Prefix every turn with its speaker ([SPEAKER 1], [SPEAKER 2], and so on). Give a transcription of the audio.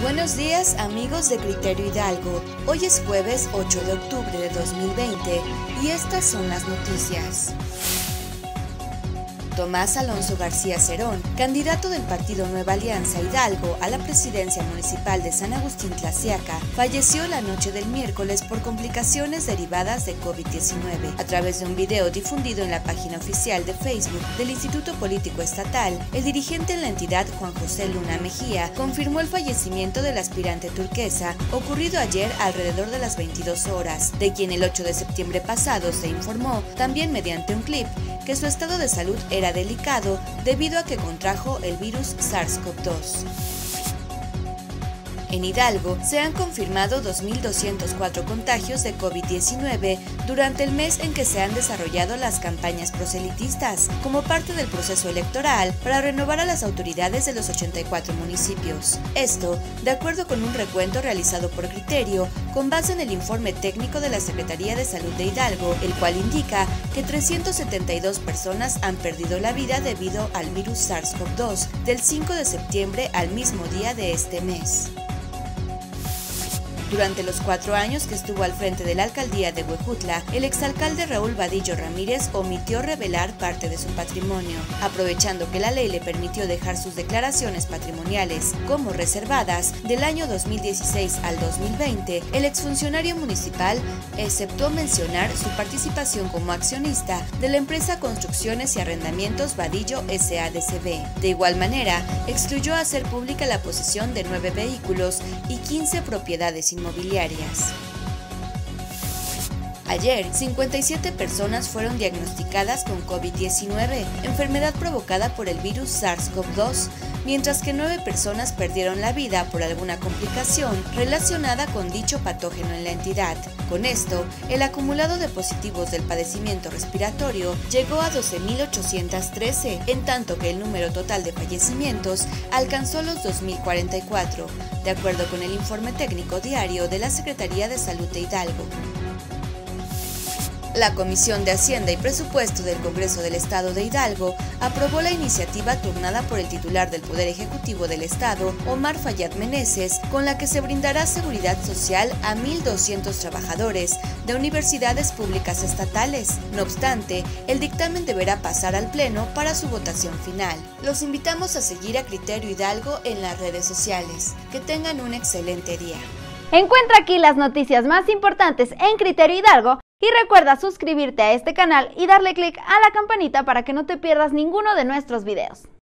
[SPEAKER 1] Buenos días amigos de Criterio Hidalgo, hoy es jueves 8 de octubre de 2020 y estas son las noticias. Tomás Alonso García Cerón, candidato del partido Nueva Alianza Hidalgo a la presidencia municipal de San Agustín Tlaxiaca, falleció la noche del miércoles por complicaciones derivadas de COVID-19. A través de un video difundido en la página oficial de Facebook del Instituto Político Estatal, el dirigente en la entidad, Juan José Luna Mejía, confirmó el fallecimiento del aspirante turquesa, ocurrido ayer alrededor de las 22 horas, de quien el 8 de septiembre pasado se informó, también mediante un clip, que su estado de salud era delicado debido a que contrajo el virus SARS-CoV-2. En Hidalgo se han confirmado 2.204 contagios de COVID-19 durante el mes en que se han desarrollado las campañas proselitistas, como parte del proceso electoral para renovar a las autoridades de los 84 municipios. Esto, de acuerdo con un recuento realizado por Criterio, con base en el informe técnico de la Secretaría de Salud de Hidalgo, el cual indica que 372 personas han perdido la vida debido al virus SARS-CoV-2 del 5 de septiembre al mismo día de este mes. Durante los 4 años que estuvo al frente de la alcaldía de Huejutla, el exalcalde Raúl Vadillo Ramírez omitió revelar parte de su patrimonio. Aprovechando que la ley le permitió dejar sus declaraciones patrimoniales como reservadas del año 2016 al 2020, el exfuncionario municipal exceptuó mencionar su participación como accionista de la empresa Construcciones y Arrendamientos Vadillo S.A.D.C.B. De igual manera, excluyó hacer pública la posesión de 9 vehículos y 15 propiedades inmobiliarias. Ayer, 57 personas fueron diagnosticadas con COVID-19, enfermedad provocada por el virus SARS-CoV-2, mientras que 9 personas perdieron la vida por alguna complicación relacionada con dicho patógeno en la entidad. Con esto, el acumulado de positivos del padecimiento respiratorio llegó a 12.813, en tanto que el número total de fallecimientos alcanzó los 2.044, de acuerdo con el informe técnico diario de la Secretaría de Salud de Hidalgo. La Comisión de Hacienda y Presupuesto del Congreso del Estado de Hidalgo aprobó la iniciativa turnada por el titular del Poder Ejecutivo del Estado, Omar Fayad Meneses, con la que se brindará seguridad social a 1.200 trabajadores de universidades públicas estatales. No obstante, el dictamen deberá pasar al Pleno para su votación final. Los invitamos a seguir a Criterio Hidalgo en las redes sociales. Que tengan un excelente día.
[SPEAKER 2] Encuentra aquí las noticias más importantes en Criterio Hidalgo y recuerda suscribirte a este canal y darle clic a la campanita para que no te pierdas ninguno de nuestros videos.